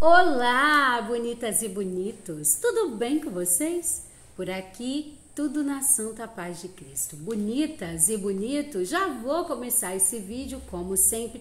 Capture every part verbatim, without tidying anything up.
Olá, bonitas e bonitos! Tudo bem com vocês? Por aqui, tudo na santa paz de Cristo. Bonitas e bonitos, já vou começar esse vídeo, como sempre,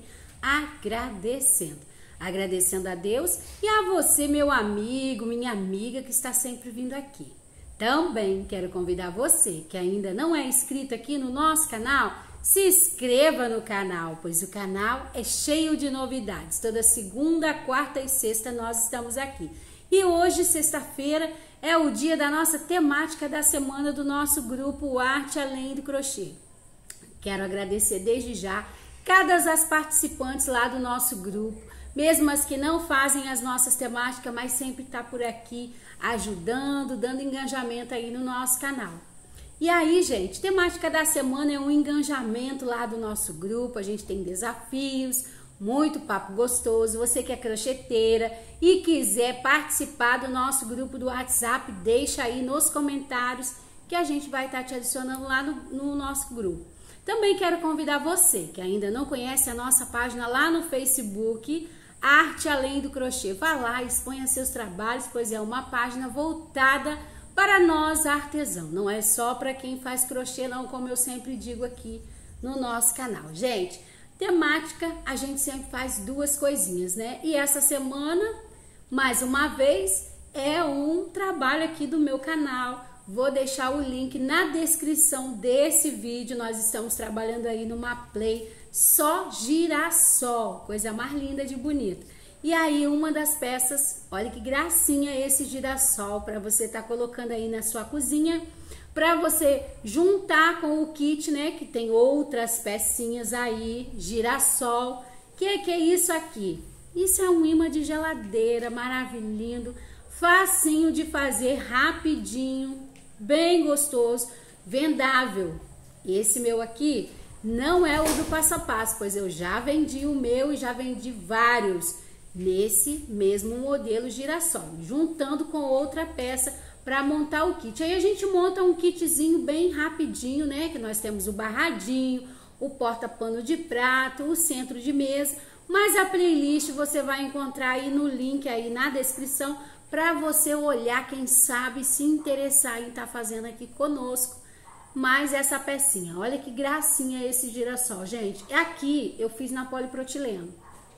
agradecendo. Agradecendo a Deus e a você, meu amigo, minha amiga, que está sempre vindo aqui. Também quero convidar você, que ainda não é inscrito aqui no nosso canal, se inscreva no canal, pois o canal é cheio de novidades. Toda segunda, quarta e sexta nós estamos aqui. E hoje, sexta-feira, é o dia da nossa temática da semana do nosso grupo Arte Além do Crochê. Quero agradecer desde já cada das participantes lá do nosso grupo, mesmo as que não fazem as nossas temáticas, mas sempre está por aqui ajudando, dando engajamento aí no nosso canal. E aí, gente, temática da semana é um engajamento lá do nosso grupo. A gente tem desafios, muito papo gostoso. Você que é crocheteira e quiser participar do nosso grupo do WhatsApp, deixa aí nos comentários que a gente vai estar te adicionando lá no, no nosso grupo. Também quero convidar você que ainda não conhece a nossa página lá no Facebook, Arte Além do Crochê. Vá lá, exponha seus trabalhos, pois é uma página voltada para nós artesãos. Não é só para quem faz crochê, não, como eu sempre digo aqui no nosso canal. Gente, temática, a gente sempre faz duas coisinhas, né? E essa semana, mais uma vez, é um trabalho aqui do meu canal. Vou deixar o link na descrição desse vídeo. Nós estamos trabalhando aí numa play só girassol, coisa mais linda de bonita. E aí uma das peças, olha que gracinha esse girassol para você estar tá colocando aí na sua cozinha, para você juntar com o kit, né, que tem outras pecinhas aí, girassol. Que que é isso aqui? Isso é um imã de geladeira, maravilhoso, facinho de fazer, rapidinho, bem gostoso, vendável. Esse meu aqui não é o do passo a passo, pois eu já vendi o meu e já vendi vários nesse mesmo modelo girassol, juntando com outra peça para montar o kit. Aí a gente monta um kitzinho bem rapidinho, né? Que nós temos o barradinho, o porta-pano de prato, o centro de mesa, mas a playlist você vai encontrar aí no link aí na descrição para você olhar, quem sabe se interessar em estar tá fazendo aqui conosco mais essa pecinha. Olha que gracinha esse girassol, gente. Aqui eu fiz na poliprotileno,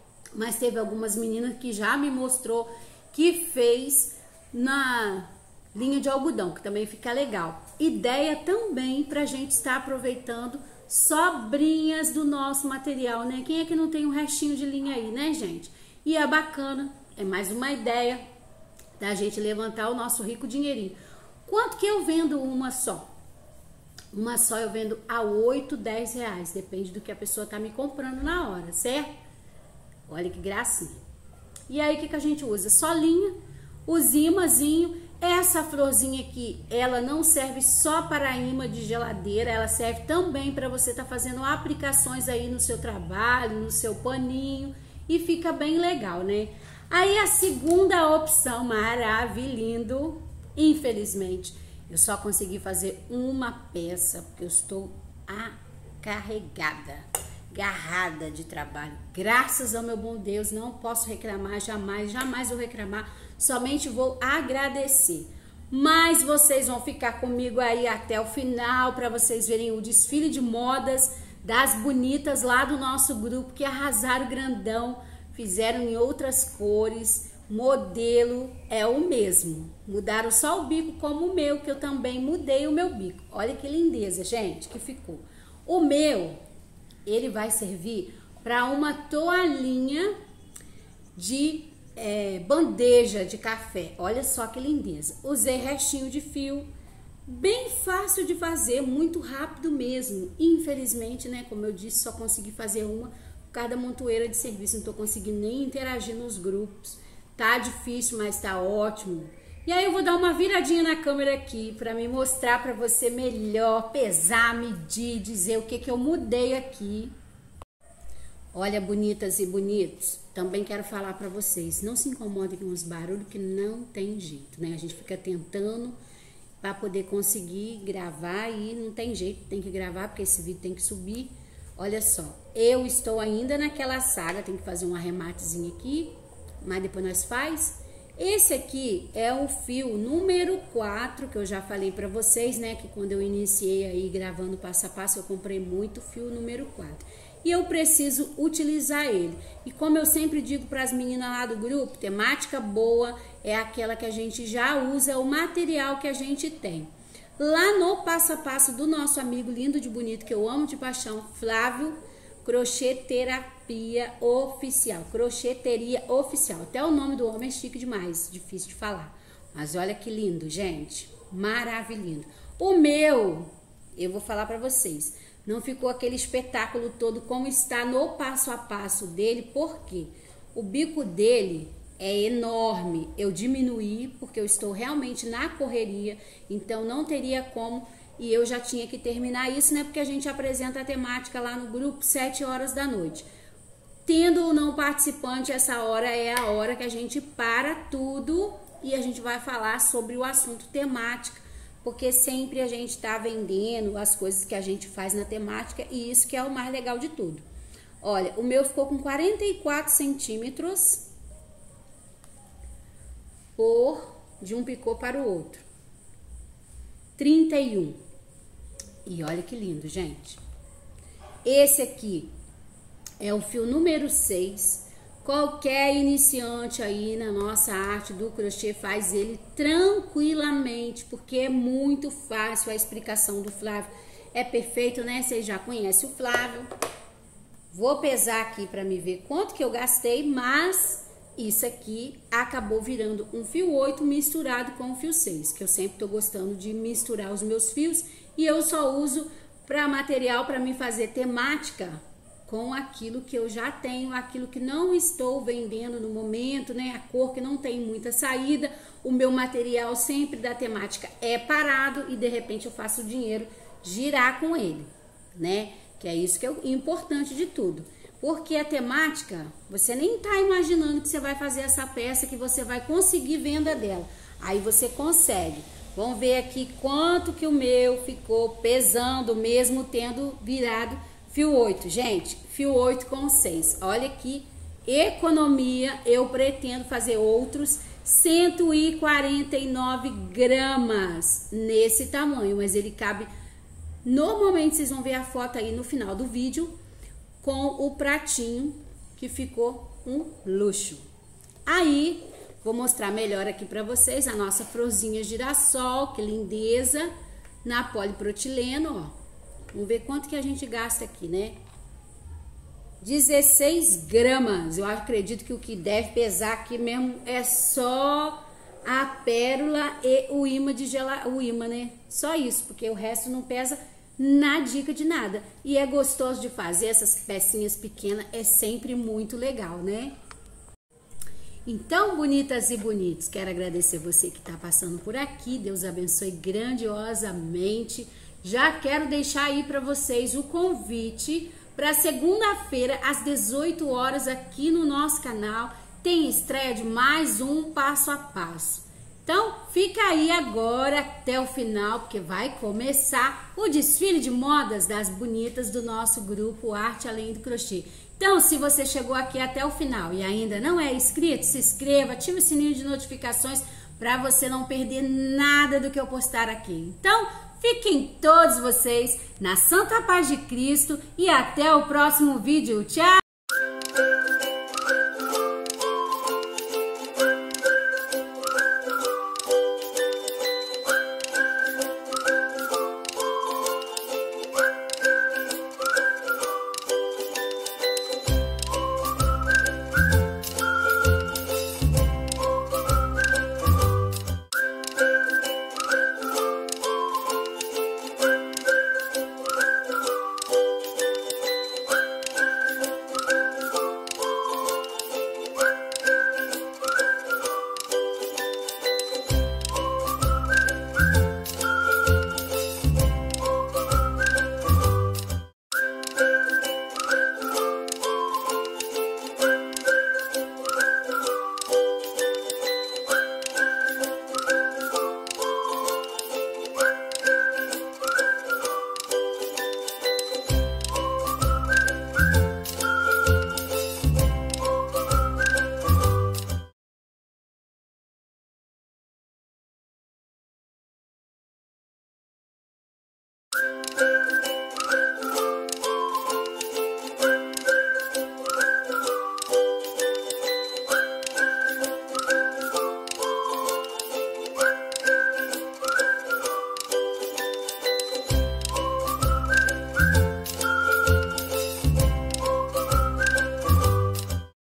mas teve algumas meninas que já me mostrou que fez na linha de algodão, que também fica legal. Ideia também pra gente estar aproveitando sobrinhas do nosso material, né? Quem é que não tem um restinho de linha aí, né, gente? E é bacana, é mais uma ideia da gente levantar o nosso rico dinheirinho. Quanto que eu vendo uma só? Uma só eu vendo a oito, dez reais, depende do que a pessoa tá me comprando na hora, certo? Olha que gracinha. E aí, o que, que a gente usa? Só linha, os imãzinho. Essa florzinha aqui, ela não serve só para imã de geladeira, ela serve também para você estar tá fazendo aplicações aí no seu trabalho, no seu paninho, e fica bem legal, né? Aí a segunda opção, maravilhoso, infelizmente, eu só consegui fazer uma peça, porque eu estou acarregada, garrada de trabalho. Graças ao meu bom Deus, não posso reclamar, jamais, jamais vou reclamar, somente vou agradecer. Mas vocês vão ficar comigo aí até o final para vocês verem o desfile de modas das bonitas lá do nosso grupo que arrasaram grandão, fizeram em outras cores, modelo é o mesmo. Mudaram só o bico como o meu, que eu também mudei o meu bico. Olha que lindeza, gente, que ficou. O meu, ele vai servir para uma toalhinha de é, bandeja de café. Olha só que lindeza. Usei restinho de fio, bem fácil de fazer, muito rápido mesmo. Infelizmente, né, como eu disse, só consegui fazer uma por causa da montoeira de serviço. Não tô conseguindo nem interagir nos grupos. Tá difícil, mas tá ótimo. E aí eu vou dar uma viradinha na câmera aqui para me mostrar para você melhor, pesar, medir, dizer o que que eu mudei aqui. Olha, bonitas e bonitos, também quero falar para vocês, não se incomodem com os barulhos que não tem jeito, né? A gente fica tentando para poder conseguir gravar e não tem jeito, tem que gravar porque esse vídeo tem que subir. Olha só, eu estou ainda naquela saga, tem que fazer um arrematezinho aqui, mas depois nós faz. Esse aqui é o fio número quatro, que eu já falei pra vocês, né? Que quando eu iniciei aí gravando passo a passo, eu comprei muito fio número quatro. E eu preciso utilizar ele. E como eu sempre digo para as meninas lá do grupo, temática boa é aquela que a gente já usa, é o material que a gente tem. Lá no passo a passo do nosso amigo lindo de bonito, que eu amo de paixão, Flávio, Crocheterapia Oficial, Crocheteria Oficial. Até o nome do homem é chique demais, difícil de falar. Mas olha que lindo, gente, maravilhoso. O meu, eu vou falar para vocês, não ficou aquele espetáculo todo como está no passo a passo dele, porque o bico dele é enorme. Eu diminuí porque eu estou realmente na correria, então não teria como. E eu já tinha que terminar isso, né? Porque a gente apresenta a temática lá no grupo sete horas da noite. Tendo ou não participante, essa hora é a hora que a gente para tudo e a gente vai falar sobre o assunto temática, porque sempre a gente tá vendendo as coisas que a gente faz na temática e isso que é o mais legal de tudo. Olha, o meu ficou com quarenta e quatro centímetros por de um picô para o outro. trinta e um. E olha que lindo, gente. Esse aqui é o fio número seis. Qualquer iniciante aí na nossa arte do crochê faz ele tranquilamente, porque é muito fácil. A explicação do Flávio é perfeito, né? Vocês já conhecem o Flávio. Vou pesar aqui para me ver quanto que eu gastei, mas isso aqui acabou virando um fio oito misturado com o fio seis, que eu sempre tô gostando de misturar os meus fios e eu só uso para material para me fazer temática com aquilo que eu já tenho, aquilo que não estou vendendo no momento, né? A cor que não tem muita saída, o meu material sempre da temática é parado e de repente eu faço o dinheiro girar com ele, né? Que é isso que é o importante de tudo. Porque a temática, você nem tá imaginando que você vai fazer essa peça, que você vai conseguir venda dela. Aí você consegue. Vamos ver aqui quanto que o meu ficou pesando, mesmo tendo virado fio oito. Gente, fio oito com seis. Olha que economia. Eu pretendo fazer outros cento e quarenta e nove gramas nesse tamanho. Mas ele cabe... Normalmente vocês vão ver a foto aí no final do vídeo com o pratinho, que ficou um luxo. Aí, vou mostrar melhor aqui para vocês a nossa florzinha girassol, que lindeza, na poliprotileno, ó. Vamos ver quanto que a gente gasta aqui, né? dezesseis gramas. Eu acredito que o que deve pesar aqui mesmo é só a pérola e o imã de gela... o imã, né? Só isso, porque o resto não pesa na dica de nada. E é gostoso de fazer essas pecinhas pequenas, é sempre muito legal, né? Então, bonitas e bonitos, quero agradecer você que está passando por aqui. Deus abençoe grandiosamente. Já quero deixar aí para vocês o convite para segunda-feira às dezoito horas aqui no nosso canal. Tem estreia de mais um passo a passo. Então, fica aí agora até o final, porque vai começar o desfile de modas das bonitas do nosso grupo Arte Além do Crochê. Então, se você chegou aqui até o final e ainda não é inscrito, se inscreva, ative o sininho de notificações para você não perder nada do que eu postar aqui. Então, fiquem todos vocês na Santa Paz de Cristo e até o próximo vídeo. Tchau!